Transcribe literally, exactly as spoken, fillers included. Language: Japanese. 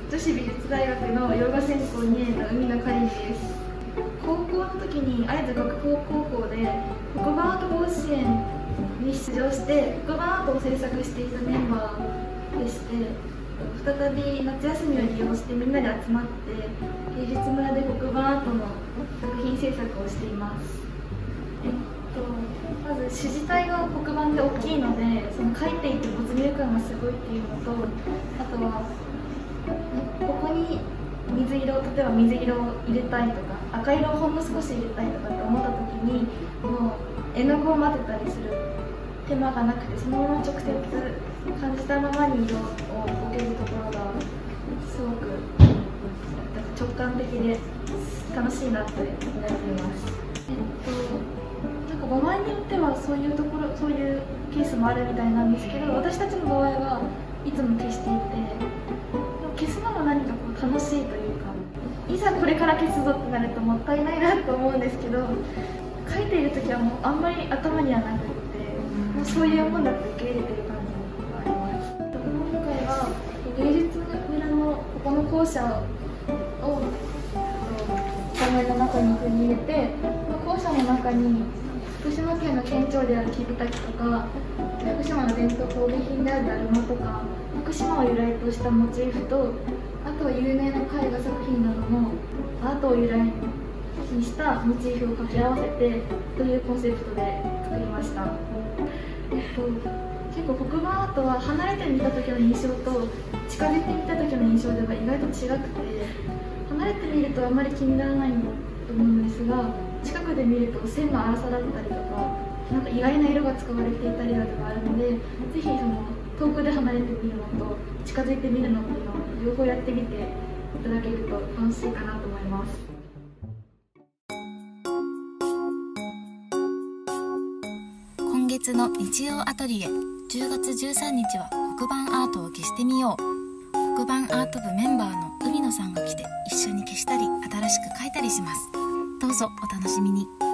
女子美術大学の洋画専攻にねんの海野かりんです。高校の時に会津学法高校で黒板アート甲子園に出場して黒板アートを制作していたメンバーでして、再び夏休みを利用してみんなで集まって芸術村で黒板アートの作品制作をしています。えっと、まず主字体が黒板で大きいので、その描いていて没入感がすごいっていうのと、あとはここに水色、例えば水色を入れたいとか赤色をほんの少し入れたいとかって思った時にもう絵の具を混ぜたりする手間がなくて、そのまま直接感じたままに色を置けるところがすごく直感的で楽しいなって思っています。えっと、なんか場合によってはそういうところ、そういうケースもあるみたいなんですけど、私たちの場合はいつも消していて、消すのも何かこう楽しいというか、いざこれから消すぞってなるともったいないなと思うんですけど、書いている時はもうあんまり頭にはなくて、もうそういうもんだって受け入れてる感じがあります。今回は芸術村のここの校舎を画面の中に取り入れて、この校舎の中に福島県の県庁であるキビタキとか、福島の伝統工芸品であるだるまとか、福島を由来としたモチーフと、あとは有名な絵画作品などのアートを由来にしたモチーフを掛け合わせてというコンセプトで作りました。えっと、結構黒板アートは離れて見た時の印象と近づいて見た時の印象では意外と違くて、離れて見るとあんまり気にならないと思うんですが、近くで見ると線の粗さだったりとか、なんか意外な色が使われていたりだとかあるので、ぜひその遠くで離れて見るのと近づいて見るのっていうのを両方やってみていただけると楽しいかなと思います。 今月の日曜アトリエ、じゅうがつじゅうさんにちは黒板アートを消してみよう。黒板アート部メンバーの海野さんが来て一緒に消したり新しく描いたりします。どうぞお楽しみに。